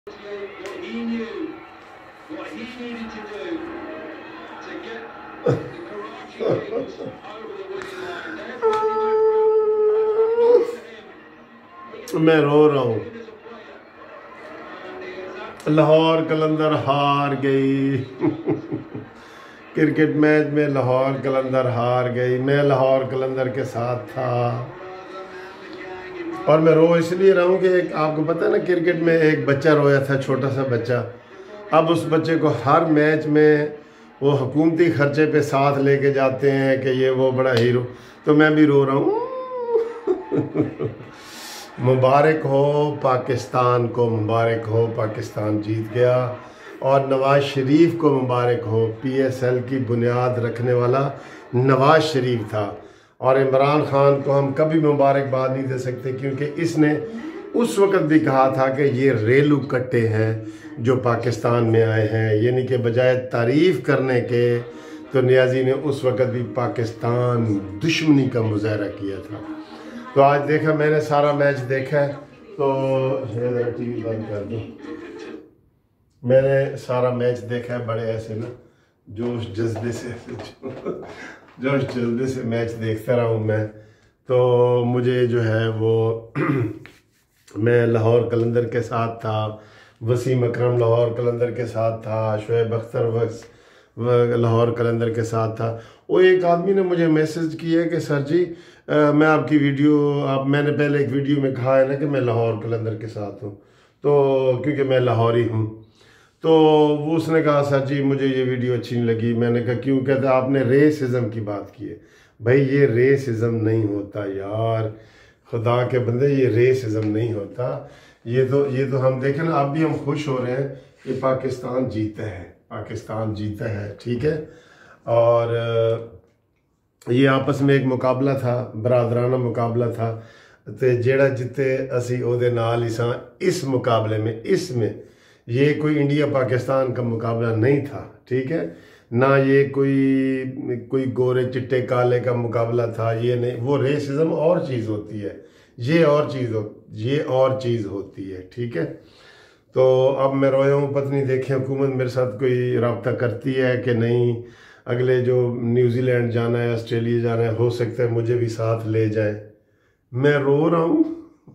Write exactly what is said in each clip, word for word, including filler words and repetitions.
What he knew, what he needed to do to get the Karachi Kings over the winning line. मैं रो रहा हूँ। लाहौर कलंदर हार गई। Cricket match में लाहौर कलंदर हार गई। मैं लाहौर कलंदर के साथ था और मैं रो इसलिए रहा हूँ कि एक आपको पता है ना, क्रिकेट में एक बच्चा रोया था, छोटा सा बच्चा। अब उस बच्चे को हर मैच में वो हुकूमती खर्चे पे साथ लेके जाते हैं कि ये वो बड़ा हीरो, तो मैं भी रो रहा हूँ। मुबारक हो पाकिस्तान को, मुबारक हो पाकिस्तान जीत गया। और नवाज शरीफ को मुबारक हो, पीएसएल की बुनियाद रखने वाला नवाज शरीफ था। और इमरान खान को हम कभी मुबारकबाद नहीं दे सकते, क्योंकि इसने उस वक़्त भी कहा था कि ये रेलू कट्टे हैं जो पाकिस्तान में आए हैं, यानी कि बजाय तारीफ़ करने के तो नियाज़ी ने उस वक़्त भी पाकिस्तान दुश्मनी का मुजाहरा किया था। तो आज देखा, मैंने सारा मैच देखा है, तो टीवी बंद कर दो। मैंने सारा मैच देखा है बड़े ऐसे ना जोश जज्बे से जोश जज्बे से मैच देखता रहा हूँ मैं। तो मुझे जो है वो मैं लाहौर कलंदर के साथ था, वसीम अकरम लाहौर कलंदर के साथ था, शुएब अख्तर वक्स लाहौर कलंदर के साथ था। वो एक आदमी ने मुझे मैसेज किया कि सर जी आ, मैं आपकी वीडियो आप मैंने पहले एक वीडियो में कहा है ना कि मैं लाहौर कलंदर के साथ हूँ, तो क्योंकि मैं लाहौरी हूँ। तो वो उसने कहा सर जी मुझे ये वीडियो अच्छी नहीं लगी। मैंने कहा क्यों? कहते आपने रेसिज्म की बात की है। भाई ये रेसिज्म नहीं होता यार, खुदा के बंदे, ये रेसिज्म नहीं होता। ये तो ये तो हम देखें ना, अब भी हम खुश हो रहे हैं कि पाकिस्तान जीता है, पाकिस्तान जीता है, ठीक है। और ये आपस में एक मुकाबला था, बरादराना मुकाबला था, तो जेड़ा जिते असी ओदे नाल ही सां। इस मुकाबले में इसमें ये कोई इंडिया पाकिस्तान का मुकाबला नहीं था, ठीक है ना। ये कोई कोई गोरे चिट्टे काले का मुकाबला था, ये नहीं। वो रेसिज्म और चीज़ होती है, ये और चीज़ हो ये और चीज़ होती है, ठीक है। तो अब मैं रोया हूँ, पत्नी देखें हुकूमत मेरे साथ कोई रब्ता करती है कि नहीं। अगले जो न्यूजीलैंड जाना है, ऑस्ट्रेलिया जाना है, हो सकता है मुझे भी साथ ले जाए। मैं रो रहा हूँ।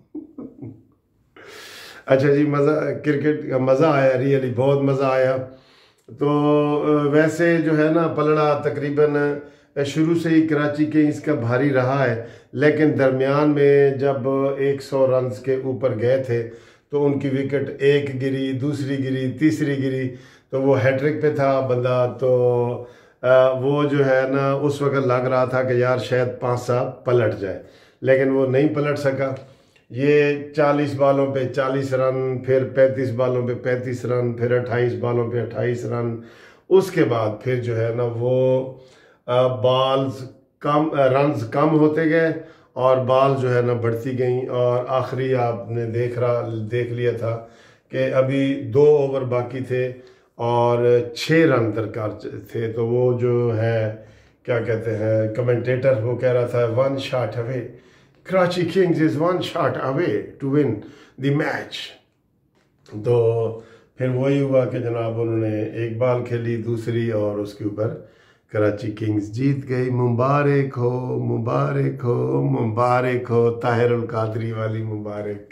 अच्छा जी, मज़ा, क्रिकेट का मज़ा आया, रियली बहुत मज़ा आया। तो वैसे जो है ना, पलड़ा तकरीबन शुरू से ही कराची किंग्स का भारी रहा है, लेकिन दरमियान में जब सौ रन के ऊपर गए थे तो उनकी विकेट एक गिरी, दूसरी गिरी, तीसरी गिरी, तो वो हैट्रिक पे था बंदा। तो वो जो है ना, उस वक्त लग रहा था कि यार शायद पाँच सात पलट जाए, लेकिन वो नहीं पलट सका। ये चालीस बालों पे चालीस रन, फिर पैंतीस बालों पे पैंतीस रन, फिर अट्ठाईस बालों पे अट्ठाईस रन। उसके बाद फिर जो है ना वो बॉल्स कम, रन्स कम होते गए और बॉल जो है ना बढ़ती गई। और आखिरी आपने देख रहा देख लिया था कि अभी दो ओवर बाकी थे और छः रन दरकार थे। तो वो जो है क्या कहते हैं कमेंटेटर, वो कह रहा था one shot away, Karachi Kings is one shot away to win the match. तो फिर वही हुआ कि जनाब उन्होंने एक बॉल खेली, दूसरी, और उसके ऊपर कराची किंग्स जीत गई। मुबारक हो, मुबारक हो, मुबारक हो, ताहिरुल कादरी वाली मुबारक।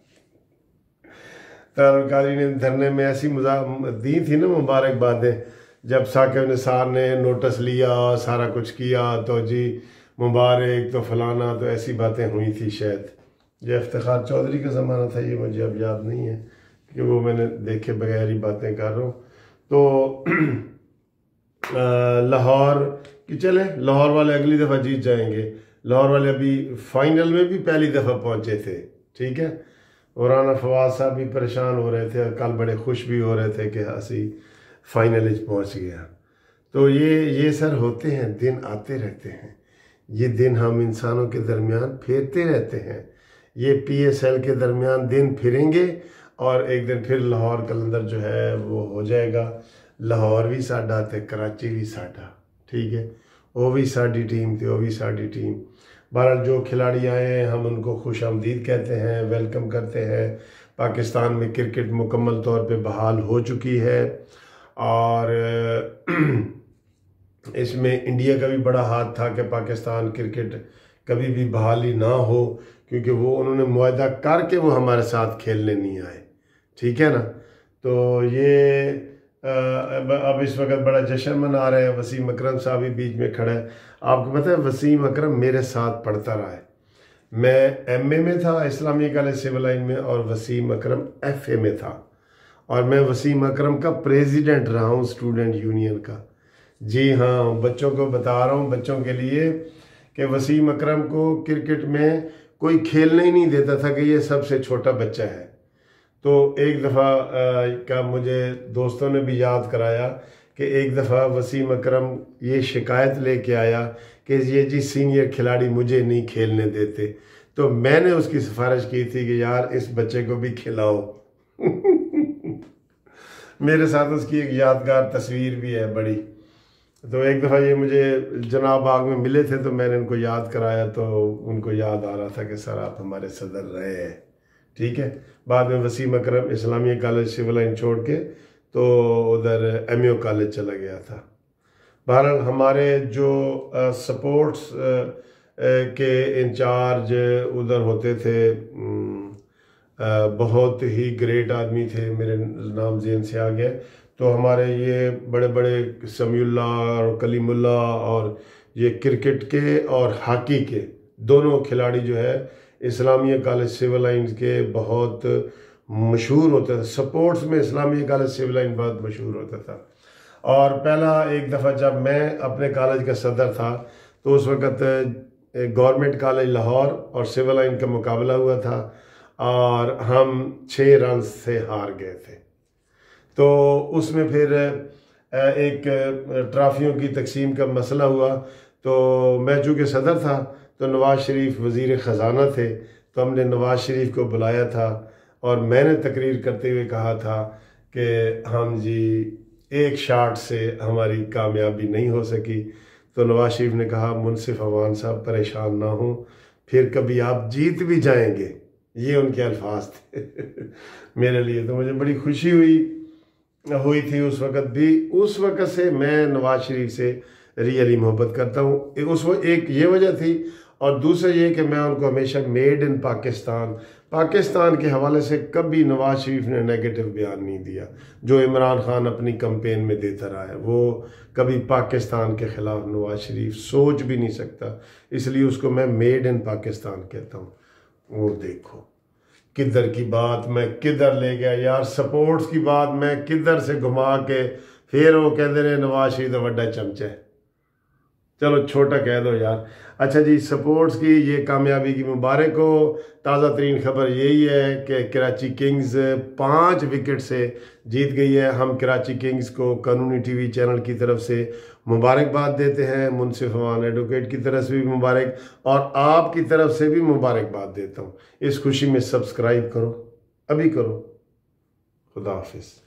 ताहिरुल कादरी ने धरने में ऐसी मुजा दी थी ना मुबारकबादें, जब साकिब निसार ने नोटिस लिया, सारा कुछ किया, तो जी मुबारक, तो फलाना, तो ऐसी बातें हुई थी। शायद ये इफ्तिखार चौधरी का ज़माना था, ये मुझे अब याद नहीं है कि वो मैंने देखे बगैर ही बातें कर रहा हूँ। तो लाहौर कि चले, लाहौर वाले अगली दफ़ा जीत जाएंगे। लाहौर वाले अभी फाइनल में भी पहली दफ़ा पहुँचे थे, ठीक है। और राना फवाद साहब भी परेशान हो रहे थे और कल बड़े खुश भी हो रहे थे कि असी फाइनल पहुँच गया। तो ये ये सर होते हैं, दिन आते रहते हैं। ये दिन हम इंसानों के दरमियान फेरते रहते हैं। ये पीएसएल के दरमियान दिन फिरेंगे और एक दिन फिर लाहौर कलंदर जो है वो हो जाएगा। लाहौर भी साडा ते कराची भी साडा, ठीक है। वो भी साड़ी टीम थी, वो भी साड़ी टीम। बहरहाल जो खिलाड़ी आए हैं हम उनको खुश आमदीद कहते हैं, वेलकम करते हैं। पाकिस्तान में क्रिकेट मुकम्मल तौर पे बहाल हो चुकी है और इसमें इंडिया का भी बड़ा हाथ था कि पाकिस्तान क्रिकेट कभी भी बहाली ना हो, क्योंकि वो उन्होंने मुआहदा करके वो हमारे साथ खेलने नहीं आए, ठीक है ना। तो ये अब इस वक्त बड़ा जश्न मना रहे हैं। वसीम अकरम साहब भी बीच में खड़ा है। आपको पता है वसीम अकरम मेरे साथ पढ़ता रहा है। मैं एमए में था इस्लामिया कॉलेज सिविल लाइन में और वसीम अकरम एफए में था, और मैं वसीम अकरम का प्रेसिडेंट रहा हूँ स्टूडेंट यूनियन का। जी हाँ, बच्चों को बता रहा हूँ, बच्चों के लिए, कि वसीम अकरम को क्रिकेट में कोई खेलने ही नहीं देता था कि ये सबसे छोटा बच्चा है। तो एक दफ़ा का मुझे दोस्तों ने भी याद कराया कि एक दफ़ा वसीम अकरम ये शिकायत लेके आया कि ये जी सीनियर खिलाड़ी मुझे नहीं खेलने देते। तो मैंने उसकी सिफारिश की थी कि यार इस बच्चे को भी खिलाओ। मेरे साथ उसकी एक यादगार तस्वीर भी है बड़ी। तो एक दफ़ा ये मुझे जनाब बाग में मिले थे तो मैंने उनको याद कराया, तो उनको याद आ रहा था कि सर आप हमारे सदर रहे हैं, ठीक है। बाद में Wasim Akram Islamia College Civil Line छोड़ के तो उधर एम यू कॉलेज चला गया था। बहरहाल हमारे जो सपोर्ट्स के इंचार्ज उधर होते थे, आ, बहुत ही ग्रेट आदमी थे, मेरे नाम ज़हन से आ गया। तो हमारे ये बड़े बड़े समीउल्ला और कलीमुल्ला और ये क्रिकेट के और हॉकी के दोनों खिलाड़ी जो है इस्लामिया कॉलेज सिविल लाइन के बहुत मशहूर होता था। सपोर्ट्स में इस्लामिया कॉलेज सिविल लाइन बहुत मशहूर होता था। और पहला एक दफ़ा जब मैं अपने कॉलेज का सदर था तो उस वक़्त गवर्नमेंट कॉलेज लाहौर और सिविल लाइन का मुकाबला हुआ था और हम छः रन से हार गए थे। तो उसमें फिर एक ट्रॉफियों की तकसीम का मसला हुआ। तो मैं चूँकि सदर था तो नवाज़ शरीफ वज़ीर ख़जाना थे, तो हमने नवाज़ शरीफ को बुलाया था और मैंने तकरीर करते हुए कहा था कि हम जी एक शाट से हमारी कामयाबी नहीं हो सकी। तो नवाज़ शरीफ ने कहा मुनसिफ अवान साहब परेशान ना हो, फिर कभी आप जीत भी जाएंगे। ये उनके अल्फाज थे मेरे लिए। तो मुझे बड़ी खुशी हुई हुई थी उस वक़्त भी। उस वक़्त से मैं नवाज़ शरीफ से रियली मोहब्बत करता हूँ। उस वो एक ये वजह थी, और दूसरा ये कि मैं उनको हमेशा मेड इन पाकिस्तान पाकिस्तान के हवाले से कभी नवाज़ शरीफ ने नेगेटिव बयान नहीं दिया, जो इमरान खान अपनी कैंपेन में देता रहा है। वो कभी पाकिस्तान के ख़िलाफ़ नवाज़ शरीफ सोच भी नहीं सकता, इसलिए उसको मैं मेड इन पाकिस्तान कहता हूँ। वो देखो किधर की बात मैं किधर ले गया यार, सपोर्ट्स की बात मैं किधर से घुमा के फिर वो कहते रहे नवाज शरीफ तो बड़ा चमचा है। चलो छोटा कह दो यार। अच्छा जी, सपोर्ट्स की ये कामयाबी की मुबारक हो। ताज़ा तरीन खबर यही है कि कराची किंग्स पाँच विकेट से जीत गई है। हम कराची किंग्स को कानूनी टीवी चैनल की तरफ से मुबारकबाद देते हैं, मुनसिफ अवान एडवोकेट की तरफ से भी मुबारक, और आपकी तरफ से भी मुबारकबाद देता हूँ। इस खुशी में सब्सक्राइब करो, अभी करो। खुदा हाफिज़।